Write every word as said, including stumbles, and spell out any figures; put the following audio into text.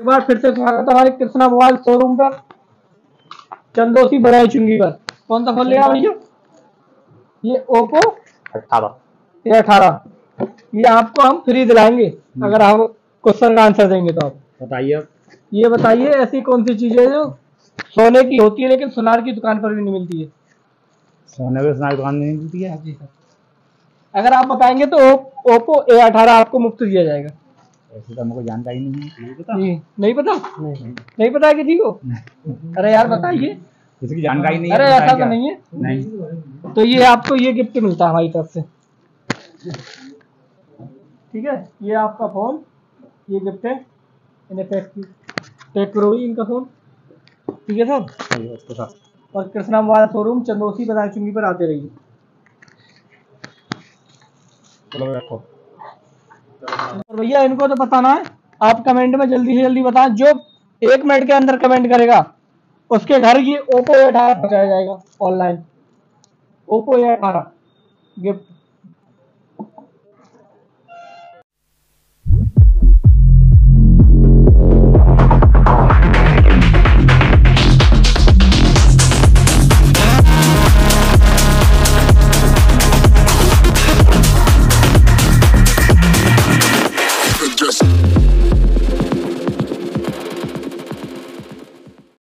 एक बार फिर से स्वागत है हमारे कृष्णा मोबाइल शोरूम पर, चंदोसी बड़ाई चुंगी पर। कौन सा फोन लिया भैया? ये ओप्पो अठारह ये अठारह ये आपको हम फ्री दिलाएंगे अगर आप क्वेश्चन का आंसर देंगे तो। आप बताइए। ये बताइए ऐसी कौन सी चीज है जो सोने की होती है लेकिन सुनार की दुकान पर भी नहीं मिलती है? सोने पे सुनार की दुकान नहीं मिलती है? जी सर। अगर आप बताएंगे तो ओप्पो ए अठारह आपको मुफ्त दिया जाएगा। ऐसी तो हमको जानकारी नहीं है। नहीं पता? जी नहीं पता? नहीं, नहीं पता है किसी को? अरे यार बताइए। इसकी जानकारी नहीं है। अरे ऐसा तो नहीं है। नहीं। तो ये आपको ये गिफ्ट मिलता है हमारी तरफ से, ठीक है? ये आपका फोन, ये गिफ्ट है, इन्हें पैक पैक करो इनका फोन, ठीक है सर? और कृष्णा मोबाइल शोरूम चंदोसी बदाई चुंगी पर आते रहिए। और भैया इनको तो बताना है, आप कमेंट में जल्दी से जल्दी बताएं। जो एक मिनट के अंदर कमेंट करेगा उसके घर ये ओप्पो ए अठारह पहुंचाया जाएगा ऑनलाइन। ओप्पो ए अठारह गिफ्ट।